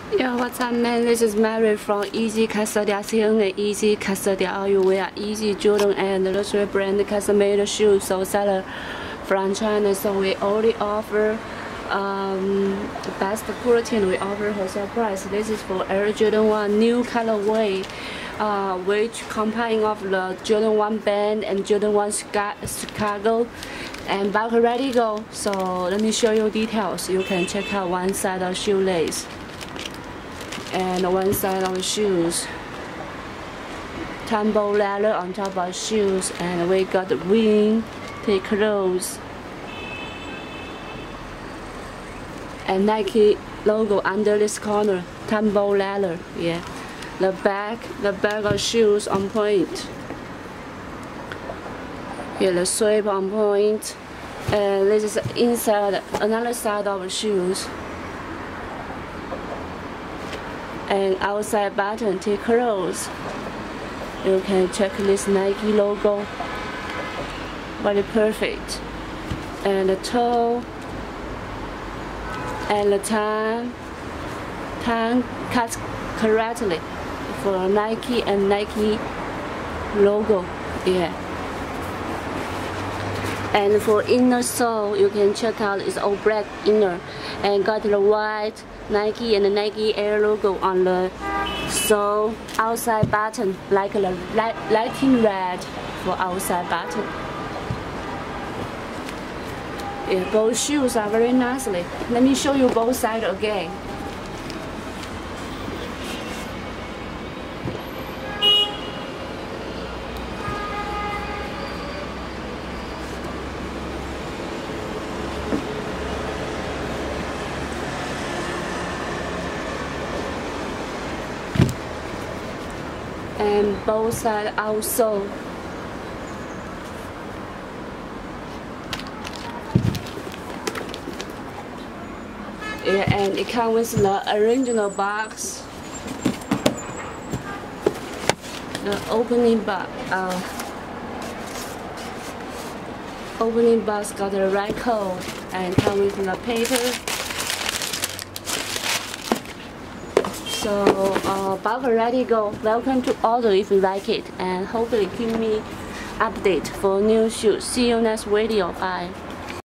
Yeah, what's up, man? This is Mary from Easy Custodian, CNA Easy Custodian. All you wear Easy Jordan and luxury brand custom-made shoes. So seller from China. So we already offer best quality. We offer wholesale price. This is for Air Jordan 1 new colorway, which combine of the Jordan 1 band and Jordan 1 Chicago. And back ready go. So let me show you details. You can check out one side of shoelace and one side of shoes. Tumble leather on top of shoes, and we got the wing, thick rows, and Nike logo under this corner. Tumble leather, yeah. The back of shoes on point. Yeah, the sweep on point. And this is inside, another side of shoes. And outside button, thick rows. You can check this Nike logo. Very perfect. And the toe and the tongue cut correctly for Nike and Nike logo. Yeah. And for inner sole, you can check out it's all black inner, and got the white Nike and the Nike Air logo on the sole. Outside button like the lighting red for outside button. Yeah, both shoes are very nicely. Let me show you both sides again. And both sides outsole. Yeah, and it comes with the original box. The opening box. Opening box got the right code and comes with the paper. So box ready go. Welcome to order if you like it, and hopefully keep me update for new shoes. See you next video. Bye.